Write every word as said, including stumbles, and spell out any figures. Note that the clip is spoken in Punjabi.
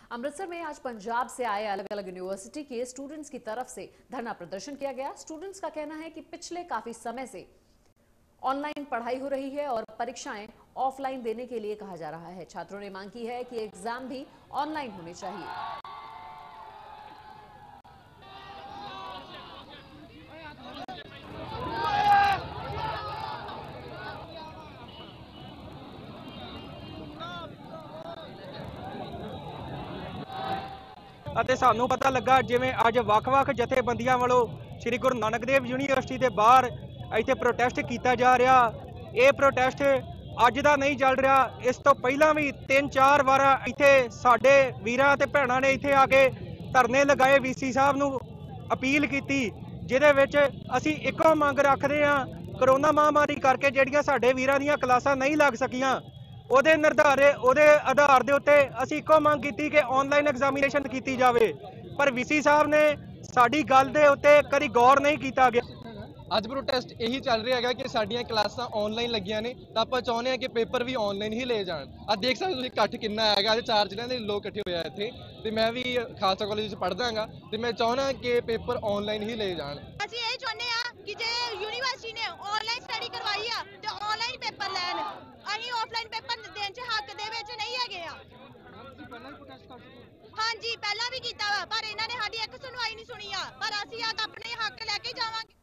अमृतसर में आज पंजाब से आए अलग अलग यूनिवर्सिटी के स्टूडेंट्स की तरफ से धरना प्रदर्शन किया गया। स्टूडेंट्स का कहना है कि पिछले काफी समय से ऑनलाइन पढ़ाई हो रही है और परीक्षाएं ऑफलाइन देने के लिए कहा जा रहा है। छात्रों ने मांग की है कि एग्जाम भी ऑनलाइन होने चाहिए। ਅਤੇ ਸਾਨੂੰ ਪਤਾ ਲੱਗਾ ਜਿਵੇਂ ਅੱਜ ਵੱਖ-ਵੱਖ ਜਥੇਬੰਦੀਆਂ ਵੱਲੋਂ ਸ੍ਰੀ ਗੁਰੂ ਨਾਨਕ ਦੇਵ ਯੂਨੀਵਰਸਿਟੀ ਦੇ ਬਾਹਰ ਇੱਥੇ ਪ੍ਰੋਟੈਸਟ ਕੀਤਾ ਜਾ ਰਿਹਾ। ਇਹ ਪ੍ਰੋਟੈਸਟ ਅੱਜ ਦਾ ਨਹੀਂ ਚੱਲ ਰਿਹਾ, ਇਸ ਤੋਂ ਪਹਿਲਾਂ ਵੀ ਤਿੰਨ ਚਾਰ ਵਾਰ ਇੱਥੇ ਸਾਡੇ ਵੀਰਾਂ ਤੇ ਭੈਣਾਂ ਨੇ ਇੱਥੇ ਆ ਕੇ ਧਰਨੇ ਲਗਾਏ, ਵੀਸੀ ਸਾਹਿਬ ਨੂੰ ਅਪੀਲ ਕੀਤੀ, ਜਿਹਦੇ ਵਿੱਚ ਅਸੀਂ ਇੱਕੋ ਮੰਗ ਰੱਖਦੇ ਹਾਂ। ਕਰੋਨਾ ਮਹਾਮਾਰੀ ਕਰਕੇ ਜਿਹੜੀਆਂ ਸਾਡੇ ਵੀਰਾਂ ਦੀਆਂ ਕਲਾਸਾਂ ਨਹੀਂ ਲੱਗ ਸਕੀਆਂ, ਉਹਦੇ ਨਿਰਧਾਰੇ ਉਹਦੇ ਆਧਾਰ ਦੇ ਉੱਤੇ ਅਸੀਂ ਇੱਕੋ ਮੰਗ ਕੀਤੀ ਕਿ ਆਨਲਾਈਨ ਐਗਜ਼ਾਮੀਨੇਸ਼ਨ ਕੀਤੀ ਜਾਵੇ, ਪਰ ਵੀਸੀ ਸਾਹਿਬ ਨੇ ਸਾਡੀ ਗੱਲ ਦੇ ਉੱਤੇ ਕਦੀ ਗੌਰ ਨਹੀਂ ਕੀਤਾ ਗਿਆ। ਅੱਜ ਪ੍ਰੋਟੈਸਟ ਇਹੀ ਚੱਲ ਰਿਹਾ ਹੈਗਾ ਕਿ ਸਾਡੀਆਂ ਕਲਾਸਾਂ ਆਨਲਾਈਨ ਲੱਗੀਆਂ ਨੇ ਤਾਂ ਆਪਾਂ ਚਾਹੁੰਦੇ ਹਾਂ ਕਿ ਪੇਪਰ ਵੀ ਆਨਲਾਈਨ ਹੀ ਲਏ ਜਾਣ। ਆ ਦੇਖ ਸਕਦੇ ਤੁਸੀਂ ਇਕੱਠ ਕਿੰਨਾ ਹੈਗਾ, ਅੱਜ ਚਾਰ ਜ਼ਿਲ੍ਹਿਆਂ ਦੇ ਲੋਕ ਇਕੱਠੇ ਹੋਏ ਆ ਇੱਥੇ, ਤੇ ਮੈਂ ਵੀ ਖਾਲਸਾ ਕਾਲਜ ਵਿੱਚ ਪੜ੍ਹਦਾ ਹਾਂਗਾ ਤੇ ਮੈਂ ਚਾਹੁੰਦਾ ਕਿ ਪੇਪਰ ਆਨਲਾਈਨ ਹੀ ਲਏ ਜਾਣ। ਅਸੀਂ ਇਹ ਚਾਹੁੰਦੇ ਆ ਕਿ ਜੇ ਯੂਨੀਵਰਸਿਟੀ ਨੇ ਆਨਲਾਈਨ ਸਟੱਡੀ ਕਰਵਾਈ ਆ ਤੇ ਆਨਲਾਈਨ ਪੇਪਰ ਲੈਣ, ਅਸੀਂ ਆਫਲਾਈਨ ਪੇਪਰ ਦੇਣ ਚ ਹੱਕ ਦੇ ਵਿੱਚ ਨਹੀਂ ਹੈਗੇ ਆ। ਹਾਂਜੀ ਪਹਿਲਾਂ ਵੀ ਕੀਤਾ ਵਾ, ਪਰ ਇਹਨਾਂ ਨੇ ਸਾਡੀ ਇੱਕ ਸੁਣਵਾਈ ਨਹੀਂ ਸੁਣੀ ਆ, ਪਰ ਅਸੀਂ ਆ ਆਪਣੇ ਹੱਕ ਲੈ ਕੇ ਜਾਵਾਂਗੇ।